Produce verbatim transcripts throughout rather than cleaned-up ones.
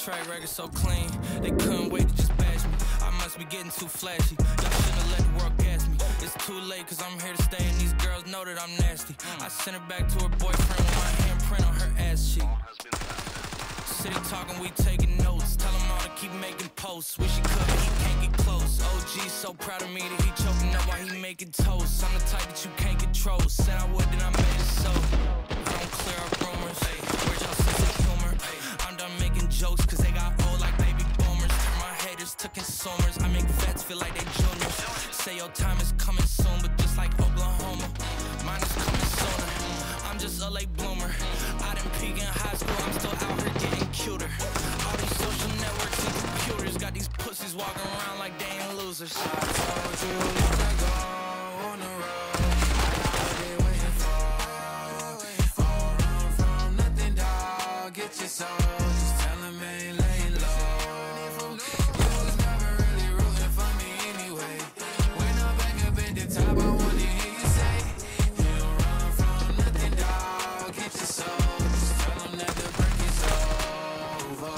track record so clean, they couldn't wait to just bash me. I must be getting too flashy. Y'all shouldn't have let the world gas me. It's too late cause I'm here to stay and these girls know that I'm nasty. I sent her back to her boyfriend with my handprint on her ass cheek. City talking, we taking notes. Tell him all to keep making posts. Wish he could, but he can't get close. O G so proud of me that he choking up while he making toast. I'm the type that you can't control. Said I would, then I made it so. I don't clear up rumors. Where's y'all sense of humor? I'm done making jokes cause they got old like baby boomers. Turn my haters to consumers. I make vets feel like they juniors. Say your time is coming soon, but just like Oklahoma, mine is coming sooner. I'm just a late bloomer. I didn't peak in high school, I'm still out here getting cuter. All these social networks and computers got these pussies walking around like they ain't losers. I told you long ago on the road, I've been waiting for. Don't run from nothing, dog. Get your soul, just tell them ain't laying low. You was never really rooting for me anyway. When I'm back up at the top, I wanna hear you say, you don't run from nothing, dog. Get your soul, just tell them that the break is over.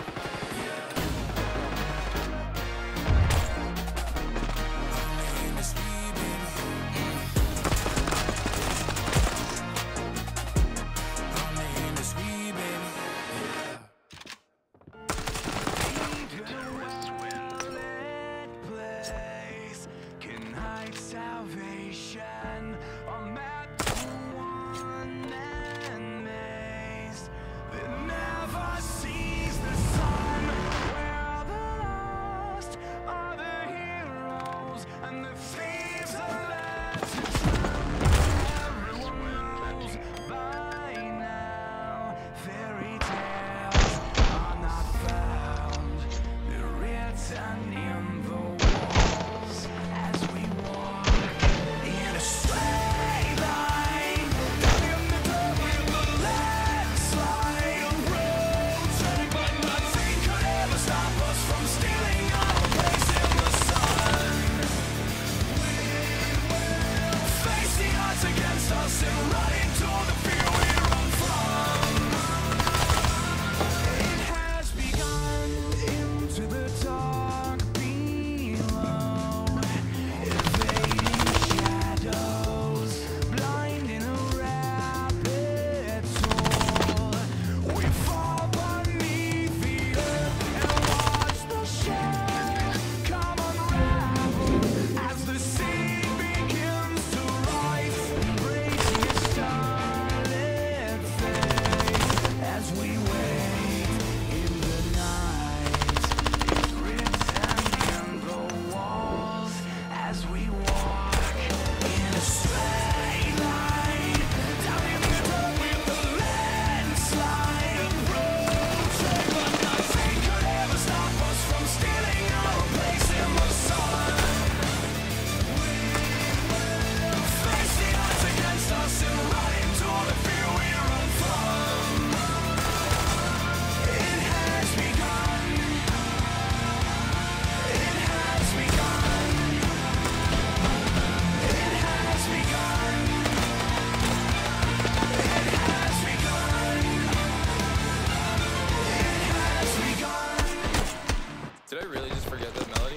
Only in the street, baby. Only in the street, baby. Place can hide salvation on map to one and maze that never sees the sun, where the lost are the heroes and the thieves are left to drown. Everyone knows by now fairy tales are not found. They're written in the walls as we walk in a straight line. Down in the dirt with the landslide, a road track, but nothing could ever stop us from stealing our place in the sun. We will face the odds against us and run into the fear we run from. It has begun into the dark below, evading shadows, blind in a rapid toll. We fall beneath the earth and watch the shell come unravel as the sea begins to rise, raising its starlit face as we wait in the night. It's written in the walls as we walk in a straight line. Down in the dirt with the landslide, a road track, but nothing could ever stop us from stealing our place in the sun. We will face the odds against us and run into the fear we run from. It has begun. It has begun. It has begun. It has begun. It has begun. Did I really just forget that melody?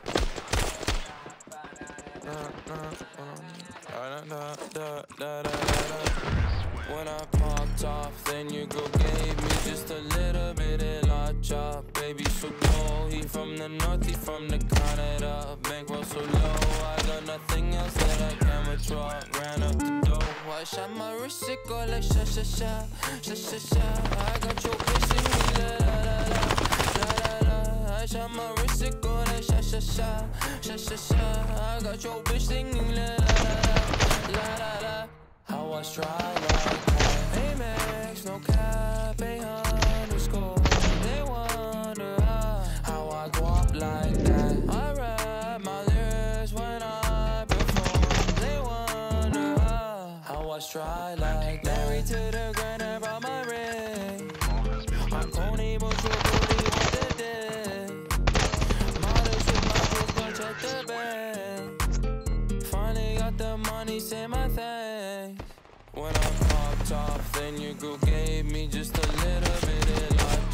When I popped off, then your girl gave me just a little bit of la chop. Baby, so cold, he from the north, he from the Canada. Bankroll so low, I got nothing else that I can withdraw. Ran up the dough, I shot my wrist, it go like sha sha sha, sha sha sha. I got your bitch singing la la la la la la. I shot my wrist, it go like sha sha sha, sha sha sha. I got your bitch singing la la la la la la. How I strive like that. Amex, no cap, a underscore. They wonder how, how I go up like that. I rap my lyrics when I perform. They wonder how, how I strive like that. Married to the grind, I brought my ring. I'm Coney, but you're Cody with the day. Models with my clothes, bunch at the bank. Finally got the money, say my thanks. When I popped off, then your girl gave me just a little bit of la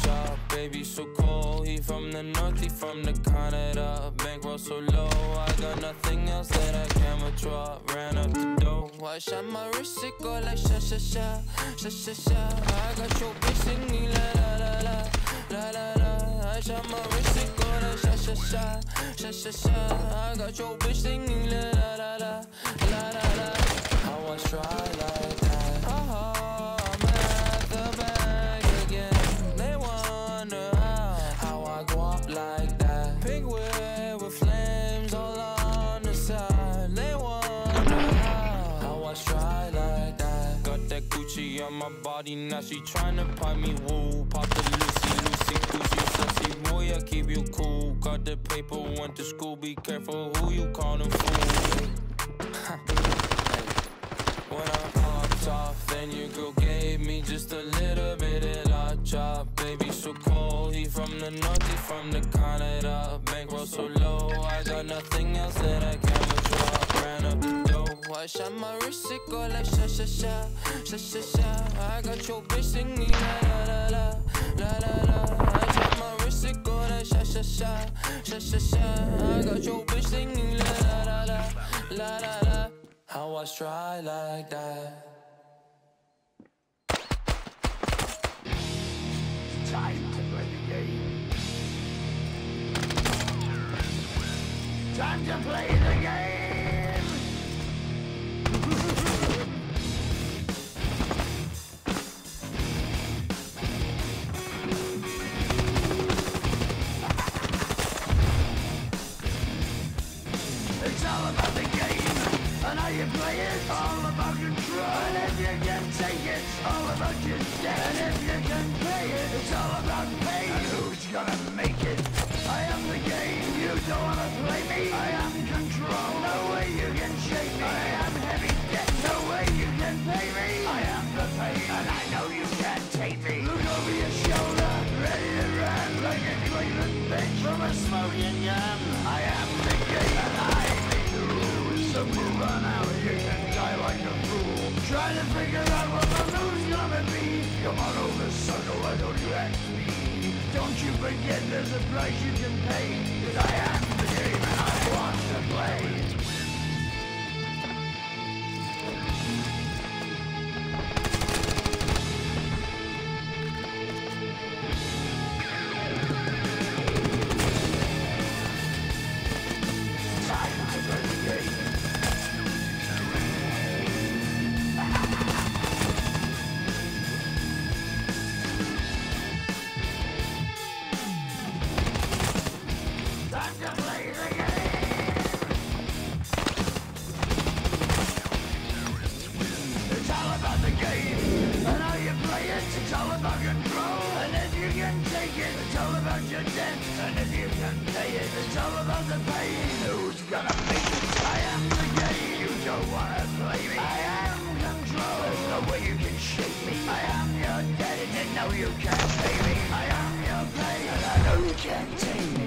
shop, baby so cold. He from the north, he from the Canada. Bankroll so low, I got nothing else that I can withdraw. Ran up the dough, I shot my wrist, it go like sha sha sha, sha sha sha. I got your bitch singing la la la la, la la la. I shot my wrist, it go like sha sha sha, sha sha sha. I got your bitch singing la la la la, la la la. I was try like that. Oh, I'm at the bag again. They wonder how, how I go up like that. Pink whip with flames all on the side. They wonder how, how I try like that. Got that Gucci on my body, now she tryna pipe me woo. Pop the Lucy, Lucy, Gucci, sussy boy, I keep you cool. Got the paper, went to school, be careful who you callin' fool. When I popped off, then your girl gave me just a little bit of la chop. Baby so cold, he from the north, he from the Canada. Bankroll so low, I got nothing else that I can withdraw. Ran up the dough, I shot my wrist, it go like sha sha sha, sha sha sha. I got your bitch singing la la la la, la la la. I shot my wrist, it go like sha sha sha, sha sha sha. I got your bitch singing la la la la, la la la. How I try like that. Time to play the game. Time to play the game. It's all about the game. And how you play it, all about control. And if you can take it, it's all about your debt. And if you can pay it, it's all about pain. And who's gonna make it? I am the game, you don't wanna play me. I am control, no way you can shake me. I am heavy debt, no way you can pay me. I am the pain, and I know you can't take me. Look over your shoulder, ready to run like a toilet bench from a smoking gun. I am the game, and I make the rules. So move on out, you can die like a fool. Try to figure out what the move's gonna be. Come on over, sucker, why don't you act me? Don't you forget there's a price you can pay. Cause I am the game and I want to play. It's all about control. And if you can take it, it's all about your debt. And if you can pay it, it's all about the pain. Who's gonna make it? I am the game. You don't wanna play me. I am control. There's no way you can shake me. I am your debt, and you know you can't pay me. I am your pain, and I know you can't take me.